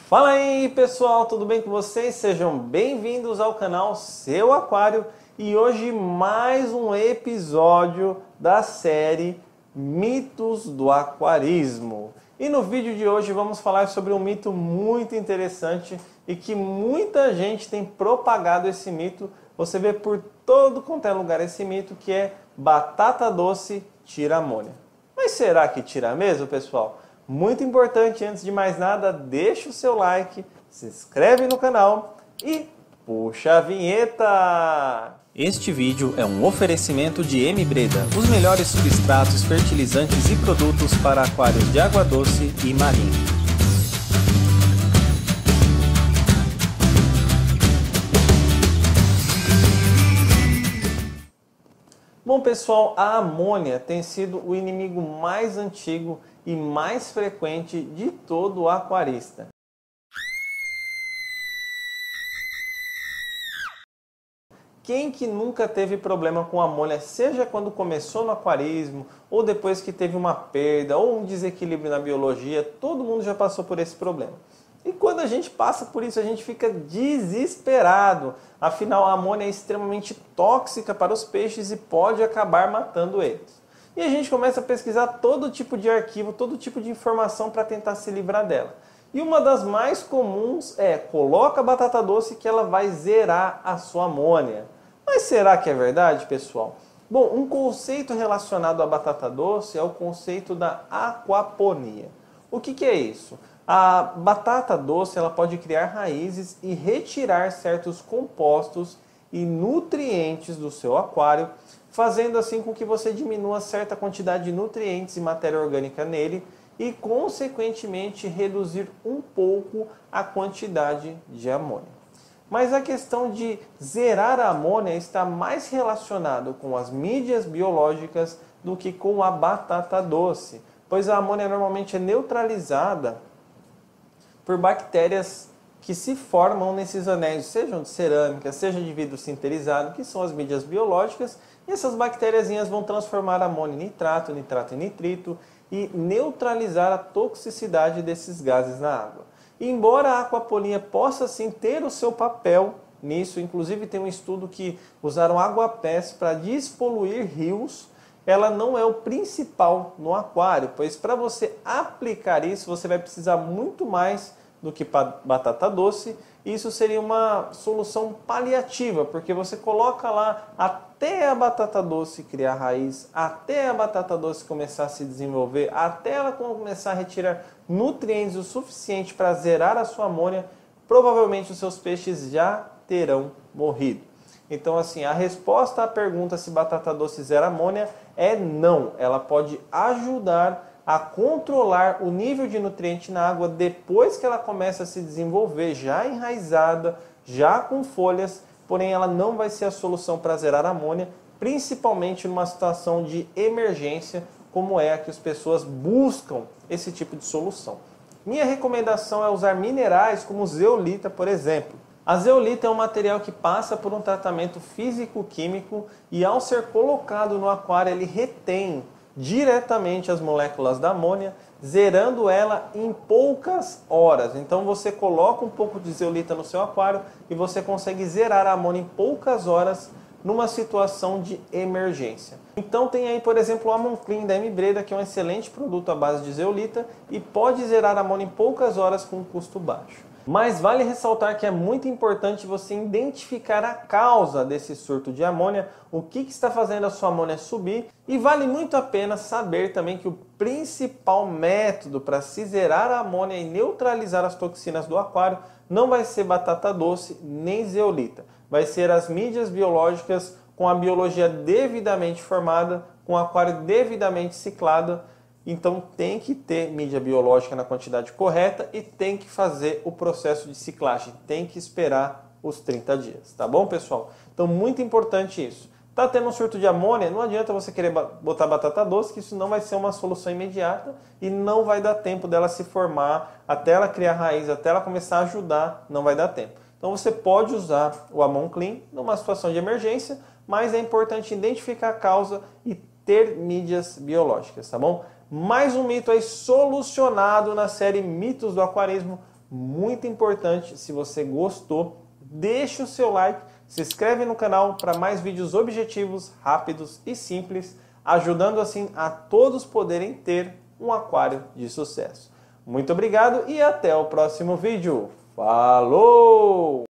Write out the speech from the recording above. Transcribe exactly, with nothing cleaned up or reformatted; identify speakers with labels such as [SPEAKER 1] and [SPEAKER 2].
[SPEAKER 1] Fala aí pessoal, tudo bem com vocês? Sejam bem-vindos ao canal Seu Aquário e hoje mais um episódio da série Mitos do Aquarismo. E no vídeo de hoje vamos falar sobre um mito muito interessante e que muita gente tem propagado esse mito. Você vê por todo quanto é lugar esse mito, que é batata doce tira amônia. Mas será que tira mesmo, pessoal? Muito importante, antes de mais nada, deixa o seu like, se inscreve no canal e puxa a vinheta!
[SPEAKER 2] Este vídeo é um oferecimento de M Breda, os melhores substratos, fertilizantes e produtos para aquários de água doce e marinho.
[SPEAKER 1] Bom pessoal, a amônia tem sido o inimigo mais antigo e mais frequente de todo o aquarista. Quem que nunca teve problema com amônia, seja quando começou no aquarismo, ou depois que teve uma perda, ou um desequilíbrio na biologia, todo mundo já passou por esse problema. E quando a gente passa por isso, a gente fica desesperado. Afinal, a amônia é extremamente tóxica para os peixes e pode acabar matando eles. E a gente começa a pesquisar todo tipo de arquivo, todo tipo de informação para tentar se livrar dela. E uma das mais comuns é: coloca batata doce que ela vai zerar a sua amônia. Mas será que é verdade, pessoal? Bom, um conceito relacionado à batata doce é o conceito da aquaponia. O que que é isso? A batata doce ela pode criar raízes e retirar certos compostos e nutrientes do seu aquário, fazendo assim com que você diminua certa quantidade de nutrientes e matéria orgânica nele e, consequentemente, reduzir um pouco a quantidade de amônia. Mas a questão de zerar a amônia está mais relacionado com as mídias biológicas do que com a batata doce, pois a amônia normalmente é neutralizada por bactérias que se formam nesses anéis, sejam de cerâmica, seja de vidro sinterizado, que são as mídias biológicas, e essas bactériazinhas vão transformar a amônia em nitrato, nitrato em nitrito e neutralizar a toxicidade desses gases na água. E embora a aquaponia possa sim ter o seu papel nisso, inclusive tem um estudo que usaram aguapés para despoluir rios, ela não é o principal no aquário, pois para você aplicar isso você vai precisar muito mais do que batata doce. Isso seria uma solução paliativa, porque você coloca lá até a batata doce criar raiz, até a batata doce começar a se desenvolver, até ela começar a retirar nutrientes o suficiente para zerar a sua amônia, provavelmente os seus peixes já terão morrido. Então, assim, a resposta à pergunta se batata doce zera amônia é não. Ela pode ajudar a controlar o nível de nutriente na água depois que ela começa a se desenvolver, já enraizada, já com folhas, porém ela não vai ser a solução para zerar a amônia, principalmente numa situação de emergência, como é a que as pessoas buscam esse tipo de solução. Minha recomendação é usar minerais como zeolita, por exemplo. A zeolita é um material que passa por um tratamento físico-químico e ao ser colocado no aquário ele retém diretamente as moléculas da amônia, zerando ela em poucas horas. Então você coloca um pouco de zeolita no seu aquário e você consegue zerar a amônia em poucas horas numa situação de emergência. Então tem aí, por exemplo, o Amon Clean da M Breda, que é um excelente produto à base de zeolita e pode zerar a amônia em poucas horas com um custo baixo. Mas vale ressaltar que é muito importante você identificar a causa desse surto de amônia, o que, que está fazendo a sua amônia subir, e vale muito a pena saber também que o principal método para se zerar a amônia e neutralizar as toxinas do aquário não vai ser batata doce nem zeolita, vai ser as mídias biológicas com a biologia devidamente formada, com o aquário devidamente ciclado. Então tem que ter mídia biológica na quantidade correta e tem que fazer o processo de ciclagem, tem que esperar os trinta dias, tá bom, pessoal? Então muito importante isso. Tá tendo um surto de amônia, não adianta você querer botar batata doce, que isso não vai ser uma solução imediata e não vai dar tempo dela se formar, até ela criar raiz, até ela começar a ajudar, não vai dar tempo. Então você pode usar o Amon Clean numa situação de emergência, mas é importante identificar a causa e ter mídias biológicas, tá bom? Mais um mito aí solucionado na série Mitos do Aquarismo. muito importante, se você gostou, deixa o seu like, se inscreve no canal para mais vídeos objetivos, rápidos e simples, ajudando assim a todos poderem ter um aquário de sucesso. Muito obrigado e até o próximo vídeo. Falou!